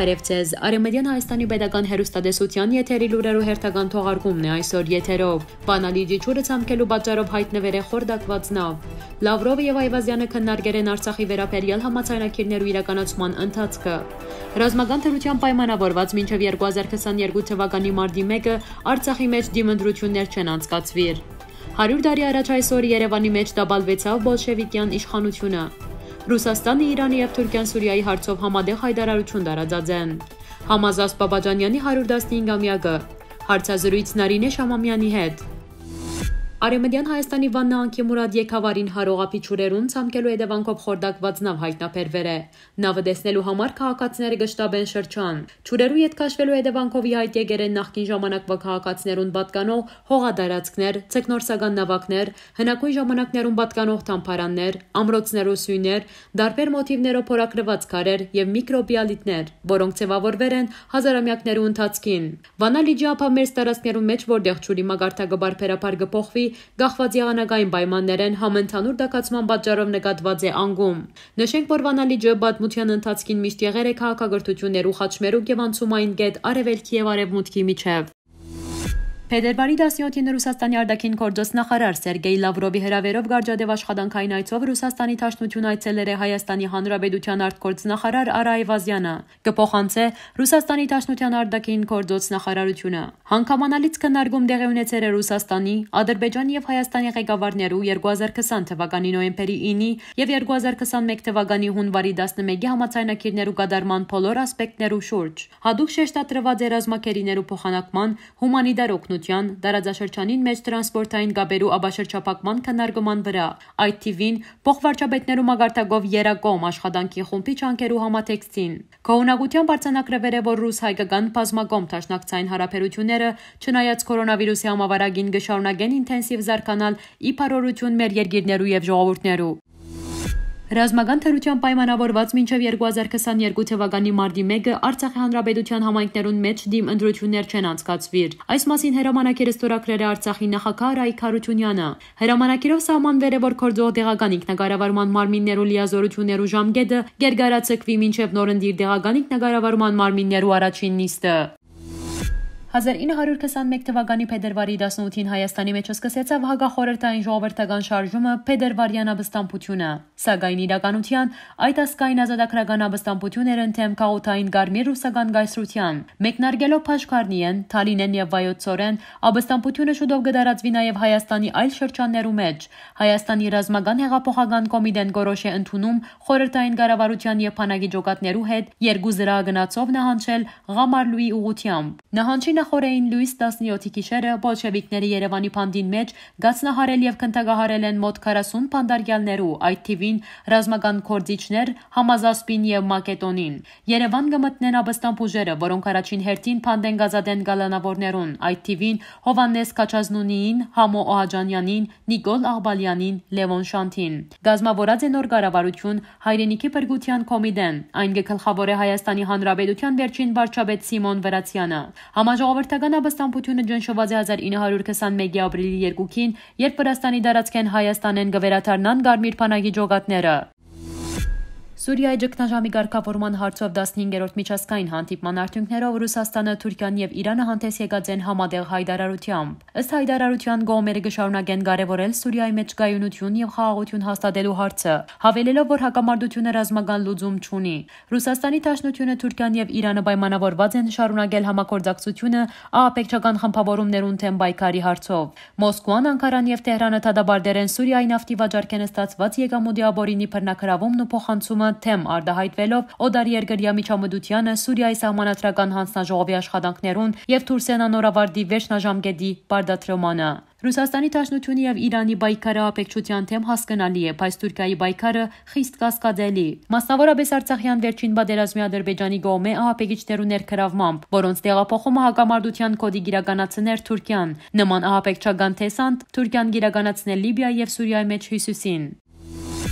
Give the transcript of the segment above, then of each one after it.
Բարև ձեզ, Արևմտյան Հայաստանի Պետական հեռուստատեսության եթերի լուրերու հերթական թողարկումն է այսօր եթերով։ Բանալի ջիջուրը ցամքելու պատճառով հայտնվել է խորդակված նավ։ Լավրովը եւ Այվազյանը քննարկել են Արցախի վերաբերյալ համաձայնագիրներու իրականացման ընթացքը։ Ռազմական թրության պայմանավորված մինչև 2022 թվականի մարտի 1-ը Արցախի մեջ դիմընտրություններ չեն անցկացվիր։ 100 տարի առաջ այսօր Երևանի մեջ տապալվեցավ բոլշևիկյան իշխանությունը։ Ռուսաստանը, Իրանը եւ Թուրքիան Սուրիայի հարցով համատեղ հայտարարություն տարածած են։ Համազասպ Բաբաջանյանի 115-ամյակը։ Հարցազրույց Նարինե Շամամյանի հետ։ Արևմտյան Հայաստանի Վաննաանքի Մուրադ Եքավարին հարողապի ճուրերուն ցամքելու հետևանքով խորդակված նավ հայտնաբերվել է։ Նավը տեսնելու համար քաղաքացիները գշտաբեն շրջան։ Ճուրերու ետ քաշվելու հետևանքով ի հայտ եկել են նախկին ժամանակվա քաղաքացիներուն պատկանող հողադարածքներ, ցկնորսական նավակներ, հնագույն ժամանակներուն պատկանող թամփարաններ, ամրոցներ ու սյուներ, դարբեր մոտիվներով փորագրված քարեր եւ միկրոբիալիտներ, որոնք ձևավորվել են հազարամյակներու ընթացքին։ Վանալիջի ափամերձ տարածքներուն մեջ, որտեղ ճուրի մագարտակը բարբերաբար կփոխվի, գախված եղանակային պայմաններ են համընդհանուր տաքացման պատճառով նկատված է անկում։ Նշենք, որ Վանալիջը պատմության ընթացքին միշտ եղել է քաղաքագործություններու խաչմերուկ եւ անցումային կետ արևելքի եւ արևմուտքի միջև։ Փետրվարի 17-ին Ռուսաստանի արտաքին գործոս նախարար Սերգեյ Լավրովի հրավերով Գարջադեվ աշխատանքային այցով Ռուսաստանի Դաշնություն այցելել է Հայաստանի Հանրապետության արտգործնախարար Արա Այվազյանը։ Կփոխանցե Ռուսաստանի Դաշնության արտաքին գործոս նախարարությունը։ Հանգամանալից քննարկում տեղի ունեցել է Ռուսաստանի, Ադրբեջանի եւ Հայաստանի ղեկավարներու 2020 թվականի նոյեմբերի 9-ի եւ 2021 թվականի հունվարի 11-ի համաձայնագիրներու կատարման բոլոր ասպեկտներու շուրջ։ Հadoop շեշտադրված է ռազմակերիներու փոխանակման, հումանիտար օգնության, դարաձաշրջանին մեջ տրանսպորտային գաբերու աբաշրջափակման քննարկման վրա։ Այդ թիվին փոխվարչապետներու մագարտակով երակոմ աշխատանքի խումբի ճանկերու համատեքստին։ Քողունակությամբ արձանագրվել է, որ ռուս-հայկական բազմակողմ դաշնակցային հարաբերությունները չնայած կորոնավիրուսի համավարակին կշարունակեն ինտենսիվ զարգանալ ի փառորություն մեր երկիրներու եւ ժողովուրդներու։ Ռազմական թրության պայմանավորված մինչև 2022 թվականի մարտի 1-ը Արցախի հանրապետության համայնքներուն մեջ դիմընտրություններ չեն անցկացվիր։ Այս մասին հրամանագիրը ստորագրել է Արցախի նախագահ Ռայիկ Հարությունյանը։ Հրամանագիրով սահմանվել է, որ գործող տեղական ինքնագարավարման մարմիններու լիազորություններու ժամկետը գերգարացկվի մինչև նորընտիր տեղական ինքնագարավարման մարմիններու առաջին նիստը։ 1921 թվականի փետրվարի 18-ին Հայաստանի մեջ սկսեցավ հակախորհրդային ժողովրդական շարժումը Փետրվարյան ապստամբությունը, սակայն իրականության այդ ասկային ազատագրական ապստամբությունները ընդեմ քաղաքային գարմիր ռուսական գայսրության։ Մեկնարկելով Փաշկարնիեն, Թալինեն եւ Վայոցորեն, ապստամբությունը շուտով կդարածվի նաեւ Հայաստանի այլ շրջաններու մեջ։ Հայաստանի ռազմական հեղափոխական կոմիտեն գորոշ է ընդունում խորհրդային կառավարության եւ բանակի ջոկատներու հետ երկու զրահագնացով նահանջել Ղամարլուի ուղությամբ։ Նահանջի նախորդին լույս 17-ի գիշերը բոլշևիկների Երևանի բանդին մեջ գացնահարել եւ քննարկահարել են մոտ 40 բանդարգյալներու, այդ թիվին ռազմական կորձիչներ Համազասպին եւ Մակեդոնին։ Երևան կմտնեն ապստամբ ուժերը, որոնք առաջին հերթին փանդեն գազադեն գալանավորներուն, այդ թիվին Հովանես Քաչազնունիին, Համո Օհաջանյանին, Նիկոլ Աղբալյանին, Լևոն Շանթին։ Գազմավորած է նոր կառավարություն հայրենիքի բրգության կոմիտեն, այն գլխավոր է Հայաստանի Հանրապետության վերջին վարչապետ Սիմոն Վրացյանը։ Ժողովրդական ապստամբությունը ջնշված է 1921-ի ապրիլի 2-ին, երբ Վրաստանի դարածքեն Հայաստանեն կվերաթարնան Գարմիր բանակի ջոկատները։ Սուրիայի ճգնաժամի ղեկավարման հարցով 15-րդ միջազգային հանդիպման արդյունքներով Ռուսաստանը, Թուրքիան եւ Իրանը հանդես եկած են համատեղ հայտարարությամբ։ Ըստ հայտարարության կողմերը կշարունակեն կարևորել Սուրիայի մեջ կայունություն եւ խաղաղություն հաստատելու հարցը, հավելելով, որ հակամարտությունը ռազմական լուծում չունի։ Ռուսաստանի Դաշնությունը, Թուրքիան եւ Իրանը պայմանավորված են շարունակել համագործակցությունը ահաբեկչական խմբավորումներուն թեմ պայքարի հարցով։ Մոսկվան, Անկարան եւ Թեհրանը դադարել են Սուրիայի նավթի վաճառքեն ստացված եկամուտի աբորինի բռնակրավումն ու փոխանցումը թեմ արտահայտվելով օդար երկրյա միջամտությանը Սուրիայի սահմանադրական հանձնաժողովի աշխատանքներուն եւ Թուրքսենա նորավարտի վերջնաժամկետի բարդատրմանը։ Ռուսաստանի Դաշնությունը եւ Իրանի պայքարը ահաբեկչության թեմ հասկանալի է, բայց Թուրքիայի պայքարը խիստ կասկածելի։ Մասնավորապես Արցախյան վերջին պատերազմի Ադրբեջանի կողմէ ահաբեկիչներու ներքրավմամբ, որոնց տեղափոխումը հակամարտության կոդի գիրականացներ Թուրքիան։ Նման ահաբեկչական տեսանտ Թուրքիան գիրականացնել Լիբիայի եւ Սուրիայի մեջ հյուսիսին։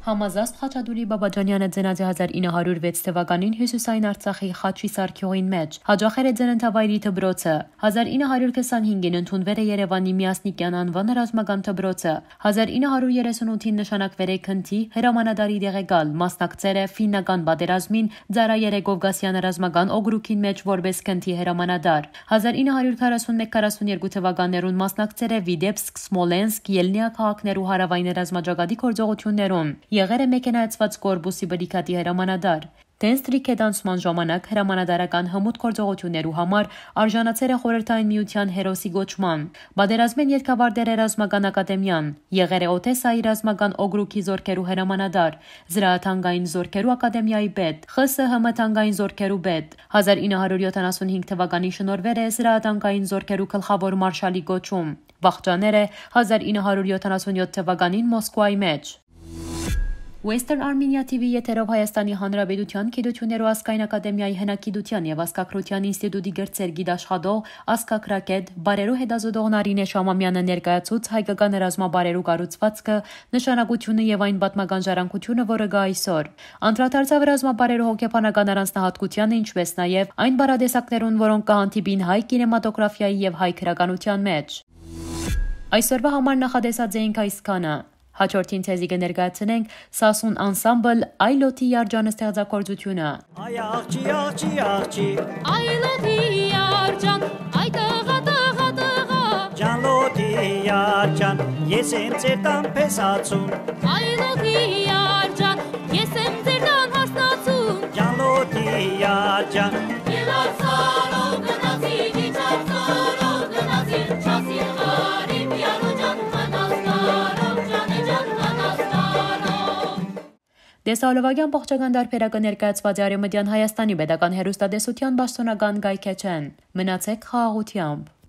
Համազաստ Խաչատուրի Բաբաջանյանը ծնած է 1906 թվականին Հյուսիսային Արցախի Խաչի Սարքյուղին մեջ։ Հաջախել է ծննդավայրի դպրոցը։ 1925-ին ընդունվել է Երևանի Միասնիկյան անվան ռազմական դպրոցը։ 1938-ին նշանակվել է Քնթի հրամանատարի դեղեկալ, մասնակցել է ֆիննական պատերազմին, Ձարայեր Գովգասյան ռազմական օգրուկին մեջ որպես Քնթի հրամանատար։ 1941-42 թվականներուն մասնակցել է Վիդեպսկ, Սմոլենսկ, Ելնիա քաղաքներու հարավային ռազմաճակատի գործողություններուն։ Եղել է մեքենայացված կորպուսի բրիգադի հրամանատար։ Դենստրիքեդանցման ժամանակ հրամանատարական հմուտ գործողություններու համար արժանացել է Խորհրդային Միության հերոսի գոչման։ Պատերազմին ետքավարտել է ռազմական ակադեմիան, եղել է Օդեսայի ռազմական օգրուկի զորքերու հրամանատար, Զրահաթանկային զորքերու ակադեմիայի պետ, ԽՍՀՄ թանկային զորքերու պետ։ 1975 թվականին շնորհվել է Զրահաթանկային զորքերու գլխավոր մարշալի գոչում։ Վախճանել է 1977 թվականին Մոսկվայի մեջ։ Western Armenia TV եթերով Հայաստանի Հանրապետության Գիտություններու ազգային ակադեմիայի հնագիտության եւ ազգակրթության ինստիտուտի գրծեր գիտաշխատող ազգակրակետ բարերու հետազոտող Նարինե Շամամյանը ներկայացուց հայկական ռազմաբարերու կառուցվածքը, նշանակությունը եւ այն պատմական ժառանգությունը, որը գա այսօր։ Անդրադարձավ ռազմաբարերու հոգեբանական առանձնահատկությանը, ինչպես նաեւ այն բարադեսակներուն, որոնք կհանդիպին հայ կինեմատոգրաֆիայի եւ հայ գրականության մեջ։ Այսօրվա համար նախադեսած էինք այսքանը։ Հաջորդին ցեզի կներկայացնենք Սասուն անսամբլ Այլոթի Յարջանը ստեղծագործությունը։ Այ աղջի, աղջի, աղջի, Այլոթի Յարջան, այ տղա, տղա, տղա, Ջանլոթի Յարջան, ես եմ ձեր տան փեսացուն, Այլոթի Յարջան, ես եմ ձեր տան հասնացուն, Ջանլոթի Յարջան, Ելացարով գնացի, դիչացարով գնացի, չասի հարիմ յարոջան, Դեսալովագյան պողջական դարբերակը ներկայացված է Արևմտյան Հայաստանի պետական հեռուստատեսության պաշտոնական կայքեչեն։ Մնացեք խաղաղությամբ։